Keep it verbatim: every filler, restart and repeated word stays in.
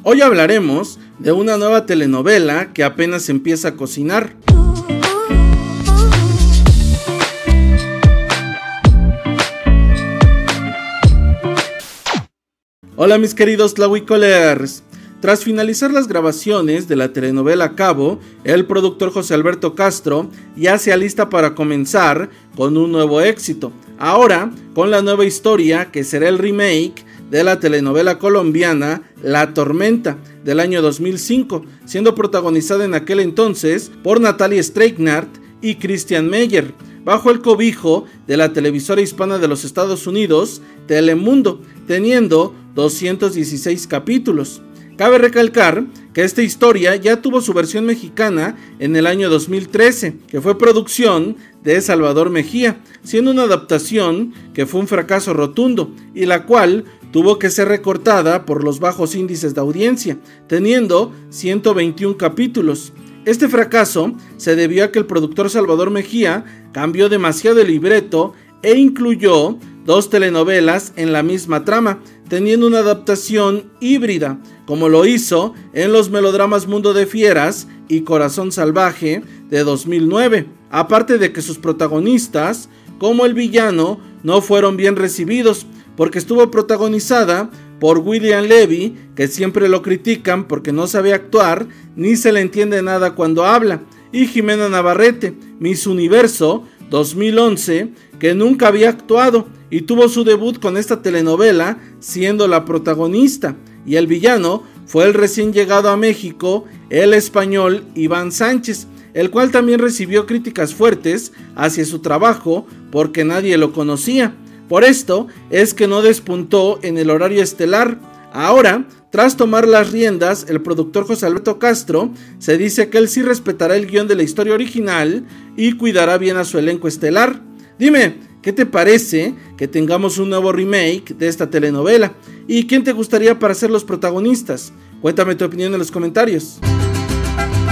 Hoy hablaremos de una nueva telenovela que apenas empieza a cocinar. Hola mis queridos tlahuicolers. Tras finalizar las grabaciones de la telenovela Cabo, el productor José Alberto Castro ya se alista para comenzar con un nuevo éxito. Ahora, con la nueva historia que será el remake de la telenovela colombiana La Tormenta del año dos mil cinco, siendo protagonizada en aquel entonces por Natalia Streiknart y Christian Meyer, bajo el cobijo de la televisora hispana de los Estados Unidos, Telemundo, teniendo doscientos dieciséis capítulos. Cabe recalcar que esta historia ya tuvo su versión mexicana en el año dos mil trece, que fue producción de Salvador Mejía, siendo una adaptación que fue un fracaso rotundo y la cual tuvo que ser recortada por los bajos índices de audiencia, teniendo ciento veintiún capítulos. Este fracaso se debió a que el productor Salvador Mejía cambió demasiado el libreto e incluyó dos telenovelas en la misma trama, teniendo una adaptación híbrida, como lo hizo en los melodramas Mundo de Fieras y Corazón Salvaje de dos mil nueve, aparte de que sus protagonistas, como el villano, no fueron bien recibidos, porque estuvo protagonizada por William Levy, que siempre lo critican porque no sabe actuar, ni se le entiende nada cuando habla, y Jimena Navarrete, Miss Universo dos mil once, que nunca había actuado y tuvo su debut con esta telenovela siendo la protagonista, y el villano fue el recién llegado a México, el español Iván Sánchez, el cual también recibió críticas fuertes hacia su trabajo porque nadie lo conocía. Por esto es que no despuntó en el horario estelar. Ahora, tras tomar las riendas, el productor José Alberto Castro se dice que él sí respetará el guión de la historia original y cuidará bien a su elenco estelar. Dime, ¿qué te parece que tengamos un nuevo remake de esta telenovela? ¿Y quién te gustaría para ser los protagonistas? Cuéntame tu opinión en los comentarios.